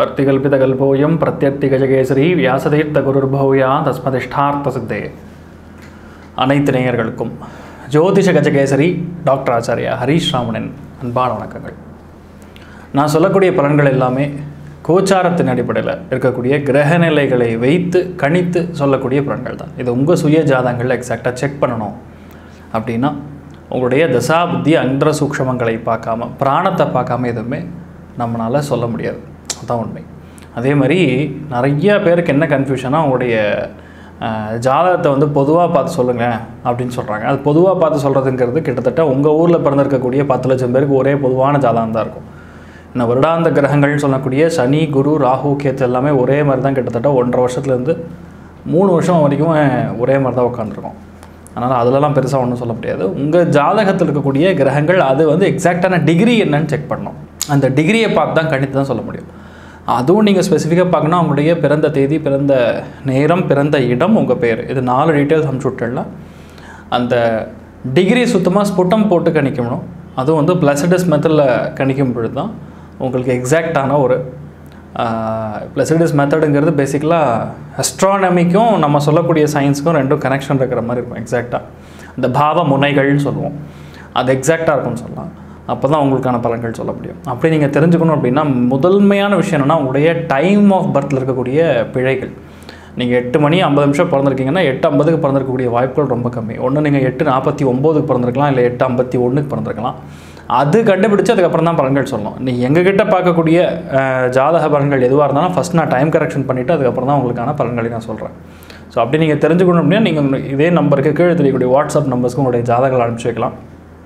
अर्तिकल्पितकल्पोऽयं प्रत्यर्तिगजकेसरी व्यासतीर्थगुरुर्भूया तस्मदिष्टार्थसिद्धे அனைத்து நேயர்களுக்கும் ஜோதிஷ கஜகேசரி டாக்டர் ஆச்சாரியா ஹரீஷ் ராமனின் அன்பான வணக்கங்கள். நான் சொல்லக்கூடிய பலன்கள் எல்லாமே கோச்சாரத்தின் அடிப்படையில் இருக்கக்கூடிய கிரகநிலைகளை வைத்து கணித்து சொல்லக்கூடிய பலன்கள் தான். இது உங்கள் சுய ஜாதகங்களில் எக்ஸாக்டாக செக் பண்ணணும் அப்படின்னா உங்களுடைய தசா புத்தி அந்தர சூக்ஷமங்களை பார்க்காம பிராணத்தை பார்க்காம எதுவுமே நம்மளால் சொல்ல முடியாது. அதுதான் உண்மை. அதே மாதிரி நிறைய பேருக்கு என்ன கன்ஃபியூஷனாக உங்களுடைய ஜாதகத்தை வந்து பொதுவாக பார்த்து சொல்லுங்கள் அப்படின்னு சொல்கிறாங்க. அது பொதுவாக பார்த்து சொல்கிறதுங்கிறது கிட்டத்தட்ட உங்கள் ஊரில் பிறந்திருக்கக்கூடிய 10 லட்சம் பேருக்கு ஒரே பொதுவான ஜாதகம் தான் இருக்கும். இன்னும் வருடாந்த கிரகங்கள்னு சொல்லக்கூடிய சனி, குரு, ராகு, கேத்து எல்லாமே ஒரே மாதிரி தான் கிட்டத்தட்ட 1.5 வருஷத்துலேருந்து 3 வருஷம் வரைக்கும் ஒரே மாதிரி தான் உட்காந்துருக்கும். அதனால் அதிலலாம் பெருசாக ஒன்றும் சொல்ல முடியாது. உங்கள் ஜாதகத்தில் இருக்கக்கூடிய கிரகங்கள் அது வந்து எக்ஸாக்டான டிகிரி என்னன்னு செக் பண்ணணும். அந்த டிகிரியை பார்த்து தான் கணித்து தான் சொல்ல முடியும். அதுவும் நீங்கள் ஸ்பெசிஃபிக்காக பார்க்கணும். அவங்களுடைய பிறந்த தேதி, பிறந்த நேரம், பிறந்த இடம், உங்கள் பேர், இது 4 டீட்டெயில்ஸ் அனுப்பிச்சுட்டேன்னா அந்த டிகிரி சுத்தமாக ஸ்புட்டம் போட்டு கணிக்கணும். அதுவும் வந்து பிளஸிடஸ் மெத்தடில் கணிக்கும் பொழுது தான் உங்களுக்கு எக்ஸாக்டான ஒரு பிளஸிடஸ் மெத்தடுங்கிறது பேசிக்கலாக அஸ்ட்ரானமிக்கும் நம்ம சொல்லக்கூடிய சயின்ஸுக்கும் ரெண்டும் கனெக்ஷன் இருக்கிற மாதிரி இருக்கும். எக்ஸாக்டாக இந்த பாவ முனைகள்னு சொல்லுவோம், அது எக்ஸாக்டாக இருக்கும்னு சொல்லலாம். அப்போ தான் உங்களுக்கான பலன்கள் சொல்ல முடியும். அப்படி நீங்கள் தெரிஞ்சுக்கணும் அப்படின்னா முதன்மையான விஷயம் என்னென்னா உங்களுடைய டைம் ஆஃப் பர்த்தில் இருக்கக்கூடிய பிழைகள். நீங்கள் 8 மணி 50 நிமிஷம் பிறந்திருக்கீங்கன்னா 8:50க்கு பிறந்திருக்கக்கூடிய வாய்ப்புகள் ரொம்ப கம்மி. ஒன்று நீங்கள் 8:49க்கு பிறந்திருக்கலாம், இல்லை 8:51க்கு பிறந்திருக்கலாம். அது கண்டுபிடிச்சி அதுக்கப்புறம் தான் பலன்கள் சொல்லணும். நீங்கள் எங்ககிட்ட பார்க்கக்கூடிய ஜாதக பலன்கள் எதுவாக இருந்தாலும் ஃபஸ்ட் நான் டைம் கரெக்ஷன் பண்ணிவிட்டு அதுக்கப்புறம் தான் உங்களுக்கான பலன்களை நான் சொல்கிறேன். ஸோ அப்படி நீங்கள் தெரிஞ்சுக்கணும் அப்படின்னா நீங்கள் இதே நம்பருக்கு கீழே தெரியக்கூடிய வாட்ஸ்அப் நம்பர்ஸ்க்கு உங்களுடைய ஜாதகங்கள் அனுப்பிச்சி வைக்கலாம்.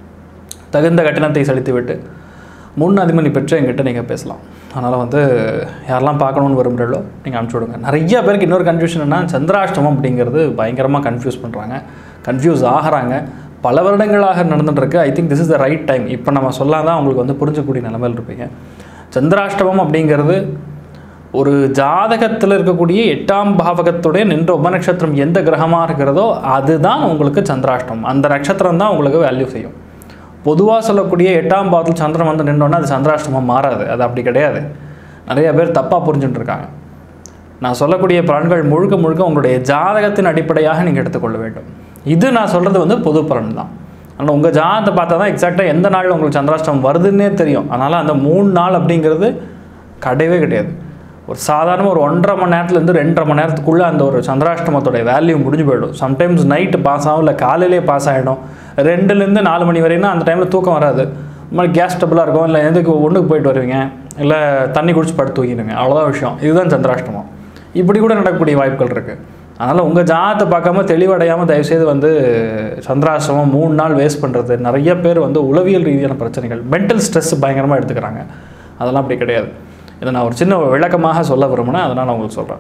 தகுந்த கட்டணத்தை செலுத்திவிட்டு முன் அனுமதி பெற்று எங்கிட்ட நீங்கள் பேசலாம். அதனால் வந்து யாரெல்லாம் பார்க்கணுன்னு விரும்புகிறீங்களோ நீங்கள் அனுப்பிச்சி விடுங்க. நிறைய பேருக்கு இன்னொரு கன்ஃபியூஷன் என்ன, சந்திராஷ்டமம் அப்படிங்கிறது பயங்கரமாக கன்ஃபியூஸ் பண்ணுறாங்க, கன்ஃபியூஸ் ஆகிறாங்க. பல வருடங்களாக நடந்துட்டுருக்கு. I think this is the right time. இப்போ நம்ம சொல்லாதான் உங்களுக்கு வந்து புரிஞ்சக்கூடிய நிலைமையில் இருப்பீங்க. சந்திராஷ்டமம் அப்படிங்கிறது ஒரு ஜாதகத்தில் இருக்கக்கூடிய 8ஆம் பாவகத்துடைய நின்ற உபநட்சத்திரம் எந்த கிரகமாக இருக்கிறதோ அதுதான் உங்களுக்கு சந்திராஷ்டமம். அந்த நட்சத்திரம் தான் உங்களுக்கு வேல்யூ செய்யும். பொதுவாக சொல்லக்கூடிய 8ஆம் பாவத்தில் சந்திரன் வந்து நின்றோன்னா அது சந்திராஷ்டமாக மாறாது. அது அப்படி கிடையாது. நிறைய பேர் தப்பாக புரிஞ்சுட்டு இருக்காங்க. நான் சொல்லக்கூடிய பலன்கள் முழுக்க முழுக்க உங்களுடைய ஜாதகத்தின் அடிப்படையாக நீங்கள் எடுத்துக்கொள்ள வேண்டும். இது நான் சொல்கிறது வந்து பொது பலன் தான். ஆனால் உங்கள் ஜாதகத்தை பார்த்தா தான் எக்ஸாக்டாக எந்த நாளில் உங்களுக்கு சந்திராஷ்டமம் வருதுன்னே தெரியும். அதனால் அந்த 3 நாள் அப்படிங்கிறது கிடையவே கிடையாது. ஒரு சாதாரண ஒரு 1.5 மணி நேரத்துலேருந்து 2.5 மணி நேரத்துக்குள்ளே அந்த ஒரு சந்திராஷ்டமத்தோடைய வேல்யூ முடிஞ்சு போயிடும். சம்டைம்ஸ் நைட்டு பாஸ் ஆகும், இல்லை காலையிலே பாஸ் ஆகிடும். 2லேருந்து 4 மணி வரைன்னா அந்த டைமில் தூக்கம் வராது. இந்த மாதிரி கேஸ் டபுளாக இருக்கும், இல்லை எதுக்கு ஒன்றுக்கு போயிட்டு வருவீங்க, இல்லை தண்ணி குடிச்சு படுத்து தூக்கிடுங்க. அவ்வளோதான் விஷயம். இதுதான் சந்திராஷ்டமம். இப்படி கூட நடக்கக்கூடிய வாய்ப்புகள் இருக்குது. அதனால் உங்கள் ஜாதகத்தை பார்க்காம தெளிவடையாமல் தயவுசெய்து வந்து சந்திராஷ்டமம் 3 நாள் வேஸ்ட் பண்ணுறது. நிறைய பேர் வந்து உளவியல் ரீதியான பிரச்சனைகள், மென்டல் ஸ்ட்ரெஸ் பயங்கரமாக எடுத்துக்கிறாங்க. அதெல்லாம் அப்படி கிடையாது. இதை நான் ஒரு சின்ன விளக்கமாக சொல்ல விரும்பினேன், அதனால் நான் உங்களுக்கு சொல்கிறேன்.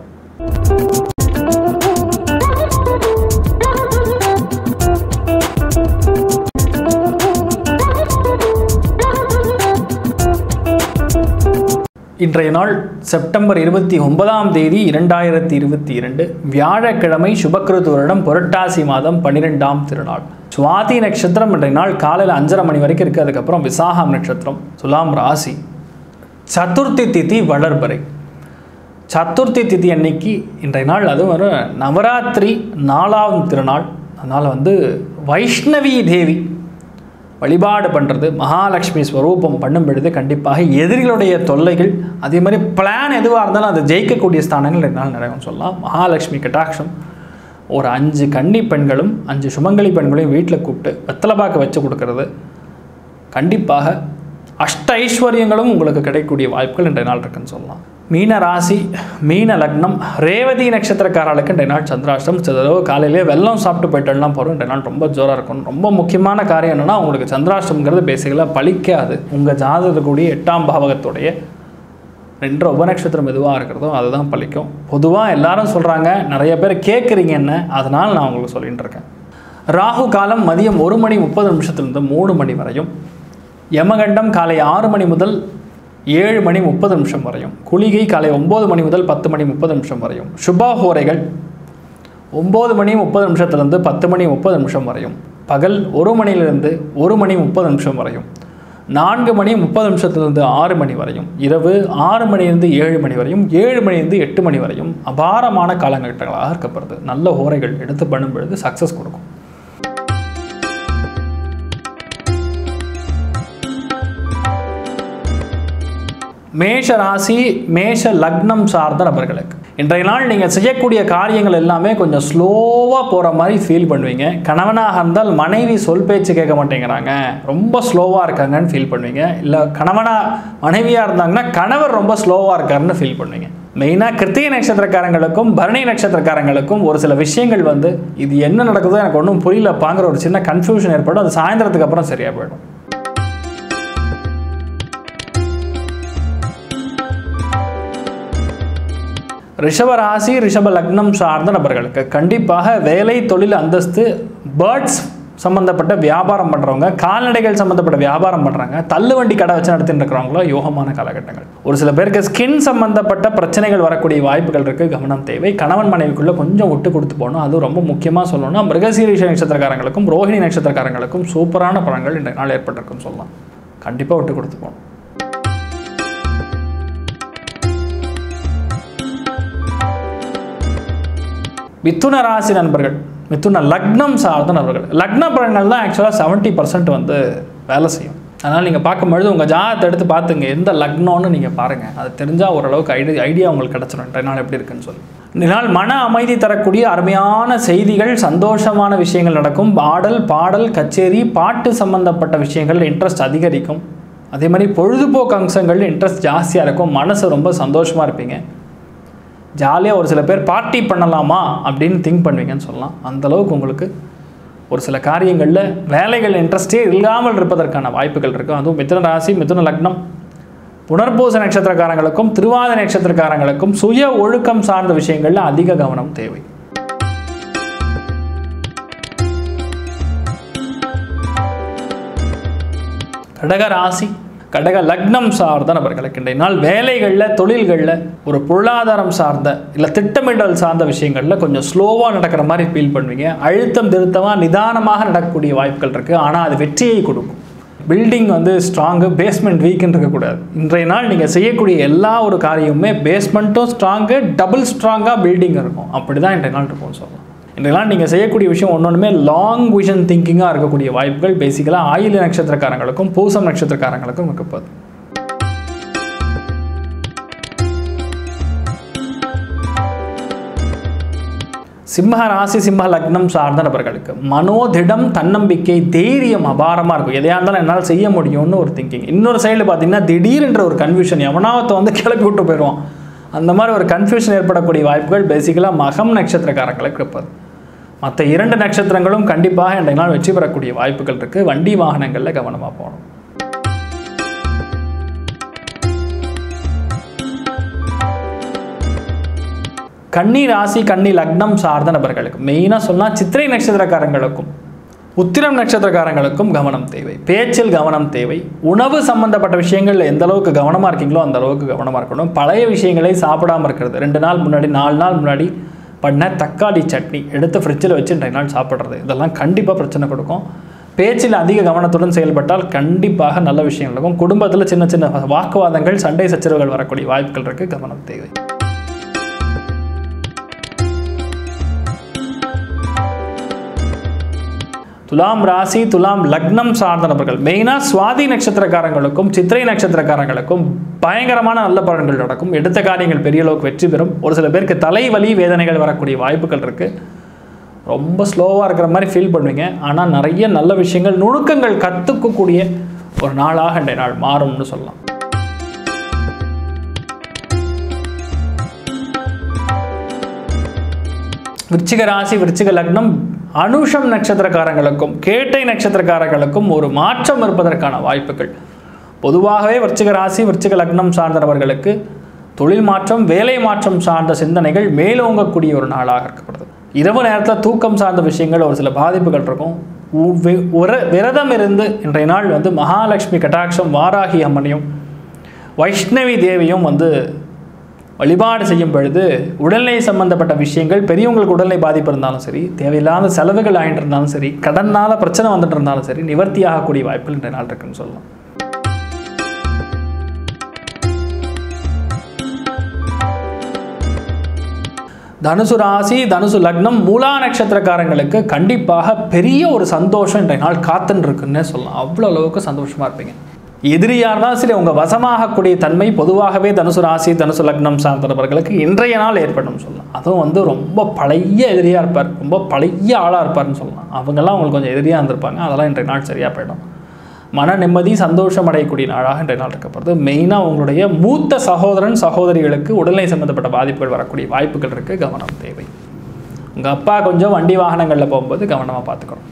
இன்றைய நாள் செப்டம்பர் 29ஆம் தேதி 2022 வியாழக்கிழமை, சுபக்கிருது வருடம், புரட்டாசி மாதம் 12ஆம் திருநாள். சுவாதி நட்சத்திரம் இன்றைய நாள் காலையில் 5:30 மணி வரைக்கும் இருக்குது. அதுக்கப்புறம் விசாகம் நட்சத்திரம், துலாம் ராசி. சதுர்த்தி திதி வளர்பறை. சதுர்த்தி திதி அன்னைக்கு இன்றைய நாள், அதுவும் ஒரு நவராத்திரி 4ஆம் திருநாள். அதனால் வந்து வைஷ்ணவி தேவி வழிபாடு பண்ணுறது, மகாலட்சுமி ஸ்வரூபம் பண்ணும் பொழுது கண்டிப்பாக எதிரிகளுடைய தொல்லைகள், அதே மாதிரி பிளான் எதுவாக இருந்தாலும் அதை ஜெயிக்கக்கூடிய ஸ்தானங்கள் என்னால் நிறைய சொல்லலாம். மகாலட்சுமி கட்டாட்சம். ஒரு 5 கன்னி பெண்களும் 5 சுமங்கலி பெண்களையும் வீட்டில் கூப்பிட்டு வெத்தலைப்பாக்கு வச்சு கொடுக்கறது கண்டிப்பாக அஷ்ட ஐஸ்வர்யங்களும் உங்களுக்கு கிடைக்கக்கூடிய வாய்ப்புகள் இன்றைய நாள் இருக்குன்னு சொல்லலாம். மீன ராசி, மீன லக்னம், ரேவதி நட்சத்திரக்காரர்களுக்கு இன்றைய நாள் சந்திராஷ்டம். காலையிலே வெள்ளம் சாப்பிட்டு போயிட்டெல்லாம் போகிறோம். இன்றைய நாள் ரொம்ப ஜோராக இருக்கும். ரொம்ப முக்கியமான காரியம் என்னென்னா உங்களுக்கு சந்திராஷ்டம்ங்கிறது பேசிக்கலாக பழிக்காது. உங்கள் ஜாதகக்கூடிய 8ஆம் பாவகத்துடைய நின்ற உபநட்சத்திரம் எதுவாக இருக்கிறதோ அதுதான் பழிக்கும். பொதுவாக எல்லாரும் சொல்கிறாங்க, நிறைய பேர் கேட்குறீங்க என்ன, அதனால் நான் உங்களுக்கு சொல்லிகிட்டு இருக்கேன். ராகு காலம் மதியம் 1:30 3 மணி வரையும், யமகண்டம் காலை 6 மணி முதல் 7:30 வரையும், குளிகை காலை 9 மணி முதல் 10:30 வரையும், சுபஹோரைகள் 9:30 10:30 வரையும், பகல் 1 மணியிலிருந்து 1:30 வரையும், 4:30 6 மணி வரையும், இரவு 6 மணிலிருந்து 7 மணி வரையும், 7 மணிலிருந்து 8 மணி வரையும் அபாரமான காலகட்டங்களாக இருக்கப்படுது. நல்ல ஹோரைகள் எடுத்து பண்ணும் பொழுது சக்ஸஸ் கொடுக்கும். மேஷ ராசி, மேஷ லக்னம் சார்ந்த நபர்களுக்கு இன்றைய நாள் நீங்கள் செய்யக்கூடிய காரியங்கள் எல்லாமே கொஞ்சம் ஸ்லோவாக போகிற மாதிரி ஃபீல் பண்ணுவீங்க. கணவனாக இருந்தால் மனைவி சொல் பேச்சு கேட்க மாட்டேங்கிறாங்க, ரொம்ப ஸ்லோவாக இருக்காங்கன்னு ஃபீல் பண்ணுவீங்க. இல்லை மனைவியாக இருந்தாங்கன்னா கணவர் ரொம்ப ஸ்லோவாக இருக்காருன்னு ஃபீல் பண்ணுவீங்க. மெயினாக கிருத்திகை நட்சத்திரக்காரங்களுக்கும் பரணி நட்சத்திரக்காரங்களுக்கும் ஒரு சில விஷயங்கள் இது என்ன நடக்குதோ எனக்கு ஒன்றும் புரியலப்பாங்கிற ஒரு சின்ன கன்ஃபியூஷன் ஏற்படும். அது சாயந்தரத்துக்கு அப்புறம் சரியாக போயிடும். ரிஷப ராசி, ரிஷப லக்னம் சார்ந்த நபர்களுக்கு கண்டிப்பாக வேலை, தொழில், அந்தஸ்து, பேர்ட்ஸ் சம்மந்தப்பட்ட வியாபாரம் பண்ணுறவங்க, கால்நடைகள் சம்மந்தப்பட்ட வியாபாரம் பண்ணுறாங்க, தள்ளுவண்டி கடை வச்சு நடத்திட்டு இருக்கிறவங்களோ யோகமான காலகட்டங்கள். ஒரு சில பேருக்கு ஸ்கின் சம்மந்தப்பட்ட பிரச்சனைகள் வரக்கூடிய வாய்ப்புகள் இருக்குது, கவனம் தேவை. கணவன் மனைவிக்குள்ளே கொஞ்சம் விட்டு கொடுத்து போகணும். அது ரொம்ப முக்கியமாக சொல்லணும்னா மிருகசீரிஷ நட்சத்திரக்காரங்களுக்கும் ரோஹிணி நட்சத்திரக்காரங்களுக்கும் சூப்பரான பலன்கள் இந்த நாள் ஏற்பட்டிருக்குன்னு சொல்லலாம். கண்டிப்பாக விட்டு கொடுத்து போகணும். மிதுன ராசி நண்பர்கள், மிதுன லக்னம் சார்ந்த நபர்கள், லக்ன பலன்கள் தான் ஆக்சுவலாக 70% வேலை செய்யும். அதனால் நீங்கள் பார்க்கும்பொழுது உங்கள் ஜாதகத்தை எடுத்து பார்த்துங்க, எந்த லக்னம்னு நீங்கள் பாருங்கள். அது தெரிஞ்சால் ஓரளவுக்கு ஐடியா உங்களுக்கு கிடச்சிடும் இன்றைய நாள் எப்படி இருக்குன்னு சொல்லி. இதனால் மன அமைதி தரக்கூடிய அருமையான செய்திகள், சந்தோஷமான விஷயங்கள் நடக்கும். ஆடல், பாடல், கச்சேரி, பாட்டு சம்பந்தப்பட்ட விஷயங்கள் இன்ட்ரெஸ்ட் அதிகரிக்கும். அதே மாதிரி பொழுதுபோக்கு அம்சங்கள் இன்ட்ரெஸ்ட் ஜாஸ்தியாக இருக்கும். மனசு ரொம்ப சந்தோஷமாக இருப்பீங்க. ஜாலியாக ஒரு சில பேர் பார்ட்டி பண்ணலாமா அப்படின்னு திங்க் பண்ணுவீங்கன்னு சொல்லலாம். அந்தளவுக்கு உங்களுக்கு ஒரு சில காரியங்களில் வேலைகள் இன்ட்ரெஸ்டே இல்லாமல் இருப்பதற்கான வாய்ப்புகள் இருக்குது. அதுவும் மிதுன ராசி, மிதுன லக்னம், புனர்பூச நட்சத்திரக்காரங்களுக்கும் திருவாத நட்சத்திரக்காரங்களுக்கும் சுய ஒழுக்கம் சார்ந்த விஷயங்களில் அதிக கவனம் தேவை. கடக ராசி, கடக லக்னம் சார்ந்த நபர்களுக்கு இன்றைய நாள் வேலைகளில், தொழில்களில், ஒரு பொருளாதாரம் சார்ந்த இல்லை திட்டமிடல் சார்ந்த விஷயங்களில் கொஞ்சம் ஸ்லோவாக நடக்கிற மாதிரி ஃபீல் பண்ணுவீங்க. அழுத்தம் திருத்தமாக நிதானமாக நடக்கக்கூடிய வாய்ப்புகள் இருக்குது. ஆனால் அது வெற்றியை கொடுக்கும். பில்டிங் ஸ்ட்ராங்கு, பேஸ்மெண்ட் வீக்குன்னு இருக்கக்கூடாது. இன்றைய நாள் நீங்கள் செய்யக்கூடிய எல்லா ஒரு காரியமுமே பேஸ்மெண்ட்டும் ஸ்ட்ராங்கு, டபுள் ஸ்ட்ராங்காக பில்டிங் இருக்கும். அப்படி தான் இன்றைய நாள் இருக்கும்னு சொல்லலாம். இன்றைய நாள் நீங்கள் செய்யக்கூடிய விஷயம் ஒன்றுமே லாங் விஷன் திங்கிங்காக இருக்கக்கூடிய வாய்ப்புகள் பேசிக்கலாக ஆயில்ய நட்சத்திரக்காரங்களுக்கும் பூசம் நட்சத்திரக்காரங்களுக்கும் இருக்கப்போகுது. சிம்ம ராசி, சிம்ம லக்னம் சார்ந்த நபர்களுக்கு மனோதிடம், தன்னம்பிக்கை, தைரியம் அபாரமாக இருக்கும். எதையாக இருந்தாலும் என்னால் செய்ய முடியும்னு ஒரு திங்கிங். இன்னொரு சைடில் பார்த்தீங்கன்னா திடீர்ன்ற ஒரு கன்ஃபியூஷன், எவனாவத்தை கிளப்பி விட்டு போயிடுவான். அந்த மாதிரி ஒரு கன்ஃபியூஷன் ஏற்படக்கூடிய வாய்ப்புகள் பேசிக்கலாக மகம் நட்சத்திரக்காரங்களுக்கு இருப்பது. மற்ற 2 நட்சத்திரங்களும் கண்டிப்பாக இன்றைய நாள் வெற்றி பெறக்கூடிய வாய்ப்புகள் இருக்குது. வண்டி வாகனங்களில் கவனமாக போகணும். கன்னி ராசி, கன்னி லக்னம் சார்ந்த நபர்களுக்கு மெயினாக சொன்னால் சித்திரை நட்சத்திரக்காரங்களுக்கும் உத்திரம் நட்சத்திரக்காரங்களுக்கும் கவனம் தேவை. பேச்சில் கவனம் தேவை. உணவு சம்பந்தப்பட்ட விஷயங்களில் எந்த அளவுக்கு கவனமாக இருக்கீங்களோ அந்த அளவுக்கு கவனமாக இருக்கணும். பழைய விஷயங்களை சாப்பிடாமல் இருக்கிறது. 2 நாள் முன்னாடி 4 நாள் முன்னாடி பண்ண தக்காளி சட்னி எடுத்து ஃப்ரிட்ஜில் வச்சு இன்றைய நாள் சாப்பிட்றது, இதெல்லாம் கண்டிப்பாக பிரச்சனை கொடுக்கும். பேச்சில் அதிக கவனத்துடன் செயல்பட்டால் கண்டிப்பாக நல்ல விஷயங்கள் இருக்கும். குடும்பத்தில் சின்ன சின்ன வாக்குவாதங்கள், சண்டை சச்சரவுகள் வரக்கூடிய வாய்ப்புகள் இருக்குது. கவனம் தேவை. துலாம் ராசி, துலாம் லக்னம் சார்ந்த நபர்கள் மெயினாக சுவாதி நட்சத்திரக்காரங்களுக்கும் சித்திரை நட்சத்திரக்காரங்களுக்கும் பயங்கரமான நல்ல பலன்கள் நடக்கும். எடுத்த காரியங்கள் பெரிய அளவுக்கு வெற்றி பெறும். ஒரு சில பேருக்கு தலைவலி, வேதனைகள் வரக்கூடிய வாய்ப்புகள் இருக்குது. ரொம்ப ஸ்லோவாக இருக்கிற மாதிரி ஃபீல் பண்ணுவீங்க. ஆனால் நிறைய நல்ல விஷயங்கள், நுணுக்கங்கள் கற்றுக்கக்கூடிய ஒரு நாளாக இன்றைய நாள் மாறும்னு சொல்லலாம். விருச்சிக ராசி, விருச்சிக லக்னம், அனுஷம் நட்சத்திரக்காரங்களுக்கும் கேட்டை நட்சத்திரக்காரங்களுக்கும் ஒரு மாற்றம் இருப்பதற்கான வாய்ப்புகள். பொதுவாகவே விருச்சிக ராசி, விருச்சிக லக்னம் சார்ந்தவர்களுக்கு தொழில் மாற்றம், வேலை மாற்றம் சார்ந்த சிந்தனைகள் மேலோங்கக்கூடிய ஒரு நாளாக இருக்கப்படுது. இரவு நேரத்தில் தூக்கம் சார்ந்த விஷயங்கள் ஒரு சில பாதிப்புகள் இருக்கும். விரதம் இருந்து இன்றைய நாள் மகாலட்சுமி கட்டாட்சம், வாராகி அம்மனையும் வைஷ்ணவி தேவியும் வழிபாடு செய்யும் பொழுது உடல்நிலை சம்பந்தப்பட்ட விஷயங்கள், பெரியவங்களுக்கு உடல்நிலை பாதிப்பு இருந்தாலும் சரி, தேவையில்லாத செலவுகள் ஆகிட்டு இருந்தாலும் சரி, கடனால் பிரச்சனை வந்துட்டு இருந்தாலும் சரி, நிவர்த்தி ஆகக்கூடிய வாய்ப்புகள் இன்றைய நாள் இருக்குன்னு சொல்லலாம். தனுசு ராசி தனுசு லக்னம் மூலா நட்சத்திரக்காரங்களுக்கு கண்டிப்பாக பெரிய ஒரு சந்தோஷம் இன்றைய நாள் காத்துன்னு இருக்குன்னே சொல்லலாம். அவ்வளோ அளவுக்கு சந்தோஷமாக இருப்பீங்க. எதிரியாக இருந்தாலும் சரி உங்கள் வசமாகக்கூடிய தன்மை பொதுவாகவே தனுசு ராசி தனுசு லக்னம் சார்ந்தவர்களுக்கு இன்றைய நாள் ஏற்படும் சொல்லலாம். அதுவும் ரொம்ப பழைய எதிரியாக இருப்பார், ரொம்ப பழைய ஆளாக இருப்பார்னு சொல்லலாம். அவங்கெல்லாம் உங்களுக்கு கொஞ்சம் எதிரியாக இருந்திருப்பாங்க. அதெல்லாம் இன்றைய நாள் சரியாக போயிடும். மன நிம்மதி சந்தோஷம் அடையக்கூடிய நாளாக இன்றைய நாள் இருக்கப்படுது. மெயினாக உங்களுடைய மூத்த சகோதரன் சகோதரிகளுக்கு உடல்நிலை சம்பந்தப்பட்ட பாதிப்புகள் வரக்கூடிய வாய்ப்புகள் இருக்குது. கவனம் தேவை. உங்கள் அப்பா கொஞ்சம் வண்டி வாகனங்களில் போகும்போது கவனமாக பார்த்துக்கணும்.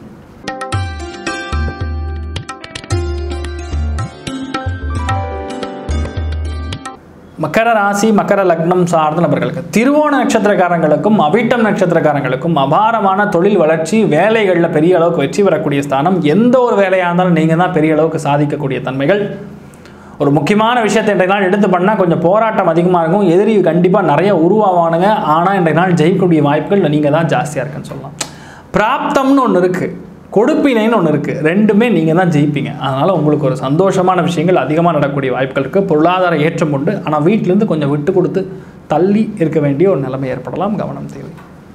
மக்கர ராசி மக்கர லக்னம் சார்ந்த நபர்களுக்கு திருவோண நட்சத்திரக்காரங்களுக்கும் அவிட்டம் நட்சத்திரக்காரங்களுக்கும் அபாரமான தொழில் வளர்ச்சி, வேலைகளில் பெரிய அளவுக்கு வெற்றி பெறக்கூடிய ஸ்தானம். எந்த ஒரு வேலையாக இருந்தாலும் நீங்கள் தான் பெரிய அளவுக்கு சாதிக்கக்கூடிய தன்மைகள். ஒரு முக்கியமான விஷயத்தை இன்றைய நாள் எடுத்து பண்ணால் கொஞ்சம் போராட்டம் அதிகமாக இருக்கும். எதிரி கண்டிப்பாக நிறைய உருவாவானுங்க. ஆனால் இன்றைய நாள் ஜெயிக்கக்கூடிய வாய்ப்புகள் நீங்கள் தான் ஜாஸ்தியாக இருக்குன்னு சொல்லலாம். பிராப்தம்னு ஒன்று இருக்குது, கொடுப்பினைன்னு ஒன்று இருக்குது. ரெண்டுமே நீங்கள் தான் ஜெயிப்பீங்க. அதனால் உங்களுக்கு ஒரு சந்தோஷமான விஷயங்கள் அதிகமாக நடக்கக்கூடிய வாய்ப்புகள் இருக்குது. பொருளாதார ஏற்றம் உண்டு. ஆனால் வீட்டிலேருந்து கொஞ்சம் விட்டு கொடுத்து தள்ளி இருக்க வேண்டிய ஒரு நிலைமை ஏற்படலாம். கவனம் தேவை.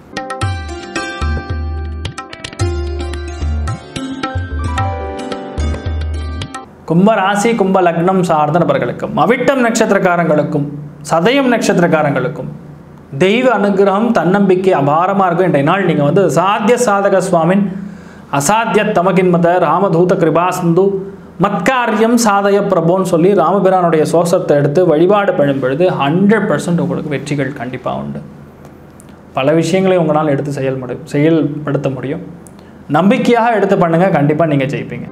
கும்ப ராசி கும்ப லக்னம் சார்ந்த நபர்களுக்கும் அவிட்டம் நட்சத்திரக்காரங்களுக்கும் சதயம் நட்சத்திரக்காரங்களுக்கும் தெய்வ அனுகிரகம் தன்னம்பிக்கை அபாரமாக இருக்கும். இன்றைய நாள் நீங்கள் சாத்திய சாதக சுவாமின் அசாத்திய தமகின்மத ராமதூத கிருபா சிந்து மத்காரியம் சாதய பிரபோன்னு சொல்லி ராமபிரானுடைய சோசத்தை எடுத்து வழிபாடு பண்ணும் பொழுது 100% உங்களுக்கு வெற்றிகள் கண்டிப்பாக உண்டு. பல விஷயங்களை உங்களால் எடுத்து செயல்படுத்த முடியும். நம்பிக்கையாக எடுத்து பண்ணுங்கள், கண்டிப்பாக நீங்கள் ஜெயிப்பீங்க.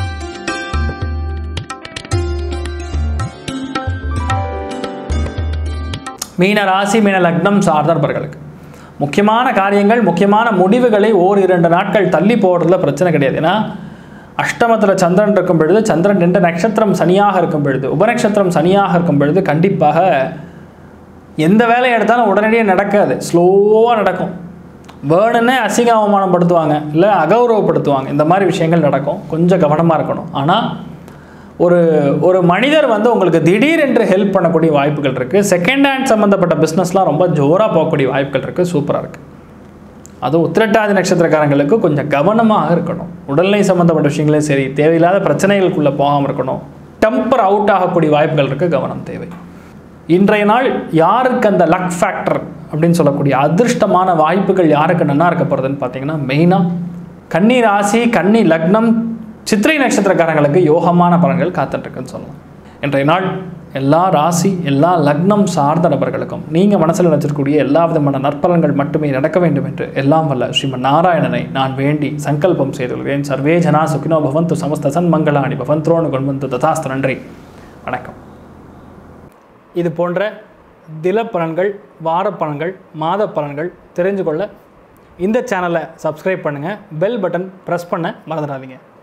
மீன ராசி மீன லக்னம் சார்ந்தவர்களுக்கு முக்கியமான காரியங்கள் முக்கியமான முடிவுகளை 1-2 நாட்கள் தள்ளி போடுறதுல பிரச்சனை கிடையாது. ஏன்னா அஷ்டமத்தில் சந்திரன் இருக்கும் பொழுது, சந்திரன் என்ற நட்சத்திரம் சனியாக இருக்கும் பொழுது, உபநட்சத்திரம் சனியாக இருக்கும் பொழுது கண்டிப்பாக எந்த வேலையை எடுத்தாலும் உடனடியாக நடக்காது, ஸ்லோவாக நடக்கும். வேணுன்னே அசிங்க அவமானப்படுத்துவாங்க, இல்லை அகௌரவப்படுத்துவாங்க. இந்த மாதிரி விஷயங்கள் நடக்கும். கொஞ்சம் கவனமாக இருக்கணும். ஆனால் ஒரு மனிதர் உங்களுக்கு திடீரென்று ஹெல்ப் பண்ணக்கூடிய வாய்ப்புகள் இருக்குது. செகண்ட் ஹேண்ட் சம்மந்தப்பட்ட பிஸ்னஸ்லாம் ரொம்ப ஜோராக போகக்கூடிய வாய்ப்புகள் இருக்குது. சூப்பராக இருக்குது. அதுவும் உத்திரட்டாதி நட்சத்திரக்காரங்களுக்கு கொஞ்சம் கவனமாக இருக்கணும். உடல்நிலை சம்மந்தப்பட்ட விஷயங்களையும் சரி, தேவையில்லாத பிரச்சனைகளுக்குள்ளே போகாமல் இருக்கணும். டெம்பர் அவுட் ஆகக்கூடிய வாய்ப்புகள் இருக்குது. கவனம் தேவை. இன்றைய நாள் யாருக்கு அந்த லக் ஃபேக்டர் அப்படின்னு சொல்லக்கூடிய அதிர்ஷ்டமான வாய்ப்புகள் யாருக்கு நல்லா இருக்க போகிறதுன்னு பார்த்தீங்கன்னா மெயினாக கன்னி ராசி கன்னி லக்னம் சித்திரை நட்சத்திரக்காரங்களுக்கு யோகமான பலன்கள் காத்துட்ருக்குன்னு சொல்லலாம். இன்றைய நாள் எல்லா ராசி எல்லா லக்னம் சார்ந்த நபர்களுக்கும் நீங்கள் மனசில் நினச்சிருக்கக்கூடிய எல்லா விதமான நற்பலன்கள் மட்டுமே நடக்க வேண்டும் என்று எல்லாம் வல்ல ஸ்ரீமன் நாராயணனை நான் வேண்டி சங்கல்பம் செய்துள்ளேன். சர்வே ஜனா சுகினோ பவந்து சமஸ்த சன்மங்களாணி பவந்த்ரோனு கொண்டு ததாஸ்து. நன்றி, வணக்கம். இது போன்ற தில பலன்கள், வார பலன்கள், மாத பலன்கள் தெரிஞ்சு கொள்ள இந்த சேனலை சப்ஸ்கிரைப் பண்ணுங்கள். பெல் பட்டன் ப்ரெஸ் பண்ண மறந்துடாதீங்க.